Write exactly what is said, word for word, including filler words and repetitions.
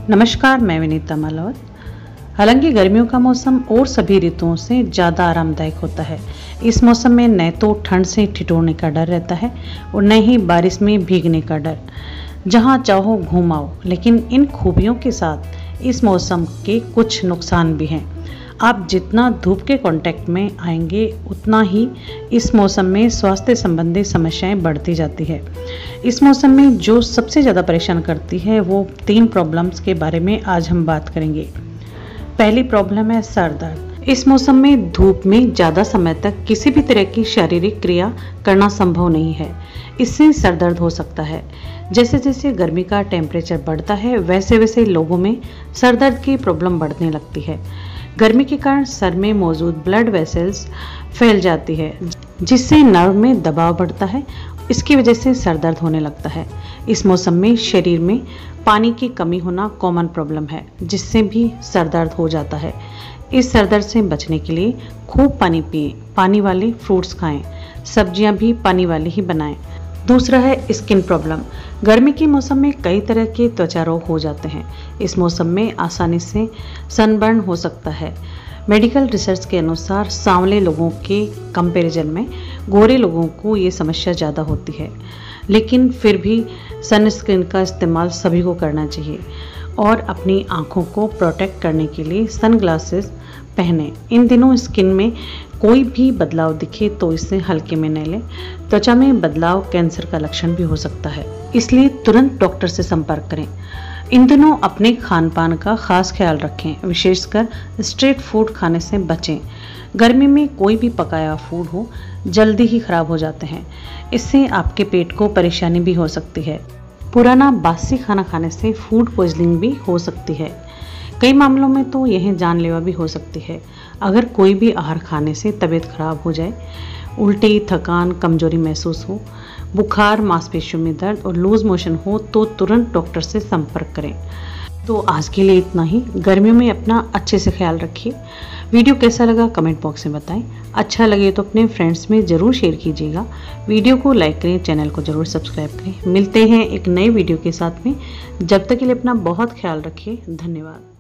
नमस्कार, मैं विनीता मालावत। हालांकि गर्मियों का मौसम और सभी ऋतुओं से ज़्यादा आरामदायक होता है। इस मौसम में न तो ठंड से ठिठुरने का डर रहता है और न ही बारिश में भीगने का डर। जहां चाहो घूम आओ, लेकिन इन खूबियों के साथ इस मौसम के कुछ नुकसान भी हैं। आप जितना धूप के कांटेक्ट में आएंगे उतना ही इस मौसम में स्वास्थ्य संबंधी समस्याएं बढ़ती जाती है। इस मौसम में जो सबसे ज़्यादा परेशान करती है वो तीन प्रॉब्लम्स के बारे में आज हम बात करेंगे। पहली प्रॉब्लम है सर दर्द। इस मौसम में धूप में ज़्यादा समय तक किसी भी तरह की शारीरिक क्रिया करना संभव नहीं है। इससे सर दर्द हो सकता है। जैसे जैसे गर्मी का टेम्परेचर बढ़ता है वैसे वैसे लोगों में सर दर्द की प्रॉब्लम बढ़ने लगती है। गर्मी के कारण सर में मौजूद ब्लड वेसल्स फैल जाती है, जिससे नर्व में दबाव बढ़ता है। इसकी वजह से सर दर्द होने लगता है। इस मौसम में शरीर में पानी की कमी होना कॉमन प्रॉब्लम है, जिससे भी सर दर्द हो जाता है। इस सर दर्द से बचने के लिए खूब पानी पिएं, पानी वाले फ्रूट्स खाएं, सब्जियां भी पानी वाली ही बनाएं। दूसरा है स्किन प्रॉब्लम। गर्मी के मौसम में कई तरह के त्वचा रोग हो जाते हैं। इस मौसम में आसानी से सनबर्न हो सकता है। मेडिकल रिसर्च के अनुसार सांवले लोगों के कंपैरिजन में गोरे लोगों को ये समस्या ज़्यादा होती है, लेकिन फिर भी सनस्क्रीन का इस्तेमाल सभी को करना चाहिए और अपनी आँखों को प्रोटेक्ट करने के लिए सनग्लासेस पहनें। इन दिनों स्किन में कोई भी बदलाव दिखे तो इसे हल्के में न लें। त्वचा में बदलाव कैंसर का लक्षण भी हो सकता है, इसलिए तुरंत डॉक्टर से संपर्क करें। इन दिनों अपने खान पान का खास ख्याल रखें, विशेषकर स्ट्रीट फूड खाने से बचें। गर्मी में कोई भी पकाया फूड हो जल्दी ही खराब हो जाते हैं। इससे आपके पेट को परेशानी भी हो सकती है। पुराना बासी खाना खाने से फूड पॉइजनिंग भी हो सकती है। कई मामलों में तो यह जानलेवा भी हो सकती है। अगर कोई भी आहार खाने से तबीयत खराब हो जाए, उल्टी, थकान, कमजोरी महसूस हो, बुखार, मांसपेशियों में दर्द और लूज मोशन हो तो तुरंत डॉक्टर से संपर्क करें। तो आज के लिए इतना ही। गर्मियों में अपना अच्छे से ख्याल रखिए। वीडियो कैसा लगा कमेंट बॉक्स में बताएं। अच्छा लगे तो अपने फ्रेंड्स में ज़रूर शेयर कीजिएगा। वीडियो को लाइक करें, चैनल को ज़रूर सब्सक्राइब करें। मिलते हैं एक नए वीडियो के साथ में। जब तक के लिए अपना बहुत ख्याल रखिए। धन्यवाद।